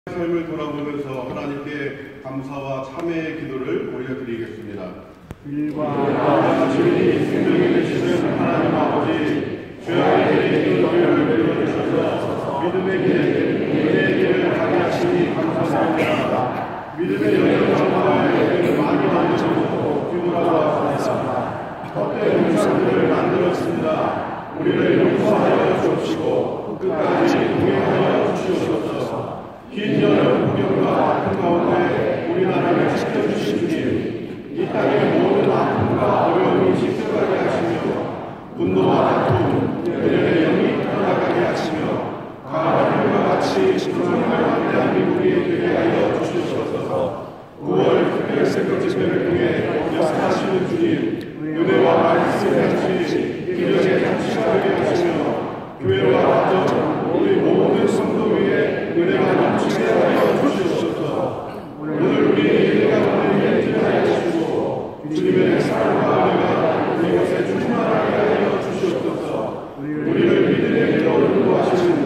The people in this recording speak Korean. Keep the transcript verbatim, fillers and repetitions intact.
삶을 돌아보면서 하나님께 감사와 참회의 기도를 올려드리겠습니다. 일과 주님이 생명이 되시는 하나님 아버지, 죄악의 너희를 내려주셔서 믿음의 길, 은혜의 길을 가게 하시니 감사합니다. 믿음의 여정을 여기는 많이 만드시고 뒤돌아보았습니다. 헛된 우상들을 만들었습니다. 우리를 용서하여 주시고 끝까지 동행하여 주시옵소서. 긴 여름 구경과 아픔 가운데 우리나라를 지켜주신 주님, 이 땅의 모든 아픔과 어려움이 지켜가게 하시며 분노와 다툼, 그들의 영이 떠나가게 하시며 강화들과 같이 조정하여 대한민국이 되게 하여 주시옵소서. 구월 특별세권 집회를 통해 역사하시는 주님, 은혜와 말씀의 한시 기적의 한시가 되게 하시며 교회와 가정, 우리 모든 성도 위에 은혜가 넘치게 하여 주시옵소서. 오늘 우리 일 가운데 임재하여 주시고 주님의 사랑과 은혜가 이곳에 충만하게 하여 주시옵소서. 우리를 믿음의 길로 인도하시는